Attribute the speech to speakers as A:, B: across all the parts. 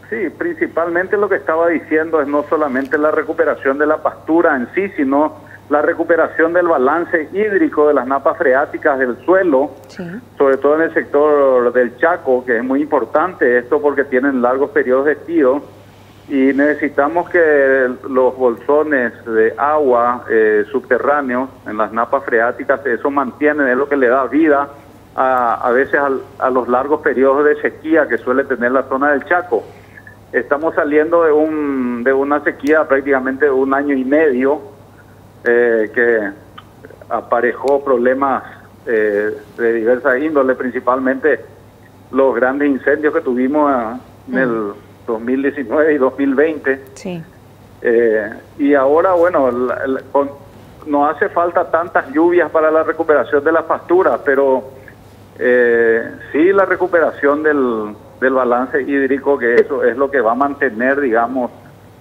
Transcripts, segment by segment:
A: Sí, principalmente lo que estaba diciendo es no solamente la recuperación de la pastura en sí, sino la recuperación del balance hídrico de las napas freáticas del suelo,
B: Sí.
A: sobre todo en el sector del Chaco, que es muy importante esto porque tienen largos periodos de estío y necesitamos que los bolsones de agua subterráneos en las napas freáticas, eso mantiene, es lo que le da vida a veces a los largos periodos de sequía que suele tener la zona del Chaco. Estamos saliendo de una sequía prácticamente de 1 año y medio que aparejó problemas de diversas índoles, principalmente los grandes incendios que tuvimos en el 2019 y 2020.
B: Sí.
A: Y ahora, bueno, no hace falta tantas lluvias para la recuperación de las pasturas, pero sí la recuperación del balance hídrico, que eso es lo que va a mantener, digamos,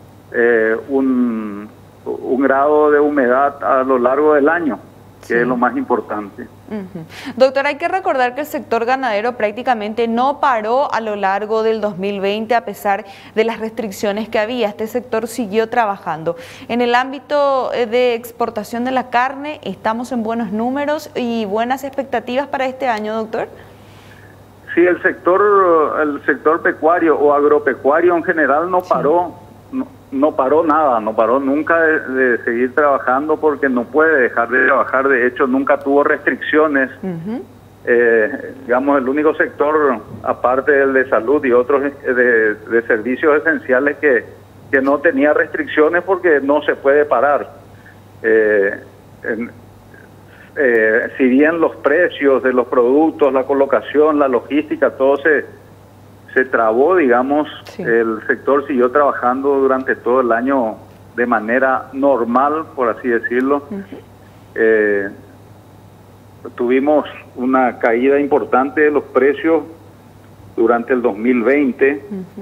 A: un grado de humedad a lo largo del año, que
B: Sí.
A: es lo más importante.
B: Doctor, hay que recordar que el sector ganadero prácticamente no paró a lo largo del 2020 a pesar de las restricciones que había. Este sector siguió trabajando. En el ámbito de exportación de la carne, ¿estamos en buenos números y buenas expectativas para este año, doctor?
A: Sí, el sector pecuario o agropecuario en general no paró, no paró nada, no paró nunca de seguir trabajando porque no puede dejar de trabajar. De hecho, nunca tuvo restricciones. Digamos, el único sector, aparte del de salud y otros de servicios esenciales, que no tenía restricciones porque no se puede parar. Si bien los precios de los productos, la colocación, la logística, todo se trabó, digamos,
B: Sí.
A: El sector siguió trabajando durante todo el año de manera normal, por así decirlo. Tuvimos una caída importante de los precios durante el 2020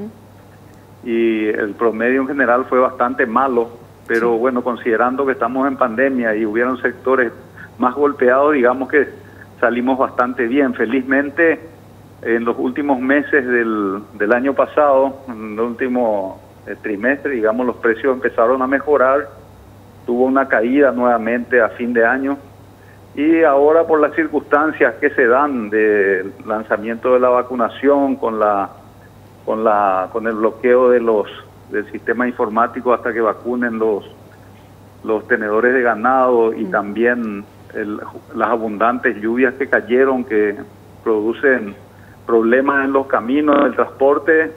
A: y el promedio en general fue bastante malo, pero
B: Sí.
A: bueno, considerando que estamos en pandemia y hubieron sectores más golpeados, digamos que salimos bastante bien. Felizmente, en los últimos meses del año pasado, en el último trimestre, digamos, los precios empezaron a mejorar, tuvo una caída nuevamente a fin de año, y ahora por las circunstancias que se dan del lanzamiento de la vacunación con el bloqueo del sistema informático hasta que vacunen los tenedores de ganado y también las abundantes lluvias que cayeron, que producen problemas en los caminos, el transporte,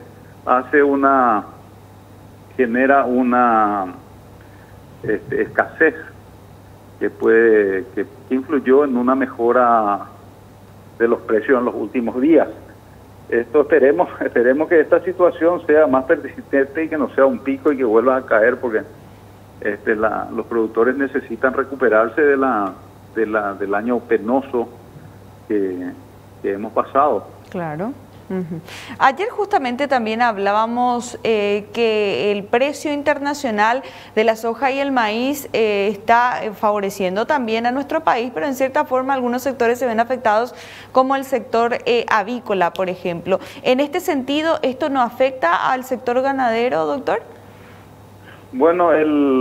A: genera una escasez que influyó en una mejora de los precios en los últimos días. Esperemos que esta situación sea más persistente y que no sea un pico y que vuelva a caer, porque los productores necesitan recuperarse del año penoso que hemos pasado.
B: Claro. Ayer justamente también hablábamos que el precio internacional de la soja y el maíz está favoreciendo también a nuestro país, pero en cierta forma algunos sectores se ven afectados, como el sector avícola, por ejemplo. En este sentido, ¿esto no afecta al sector ganadero, doctor?
A: Bueno,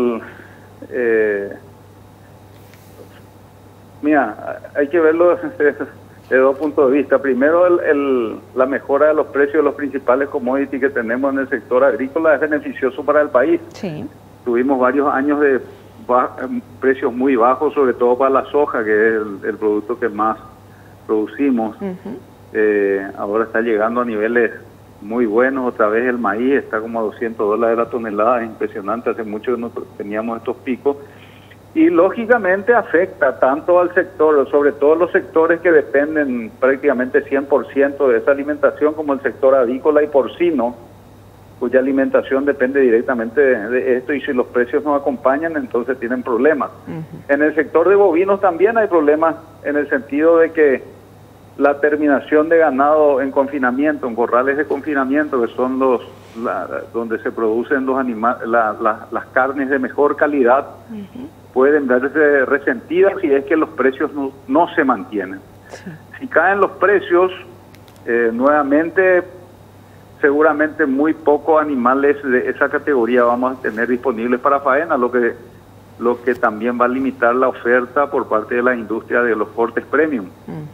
A: mira, hay que verlo de dos puntos de vista. Primero, la mejora de los precios de los principales commodities que tenemos en el sector agrícola es beneficioso para el país.
B: Sí.
A: Tuvimos varios años de precios muy bajos, sobre todo para la soja, que es el producto que más producimos. Ahora está llegando a niveles muy buenos. Otra vez el maíz está como a $200 la tonelada, es impresionante. Hace mucho que no teníamos estos picos. Y lógicamente afecta tanto al sector, sobre todo los sectores que dependen prácticamente 100% de esa alimentación, como el sector avícola y porcino, cuya alimentación depende directamente de esto, y si los precios no acompañan, entonces tienen problemas. En el sector de bovinos también hay problemas, en el sentido de que la terminación de ganado en confinamiento, en corrales de confinamiento, que son donde se producen los las carnes de mejor calidad, pueden verse resentidas si es que los precios no se mantienen. Sí. Si caen los precios, nuevamente seguramente muy pocos animales de esa categoría vamos a tener disponibles para faena, lo que también va a limitar la oferta por parte de la industria de los cortes premium.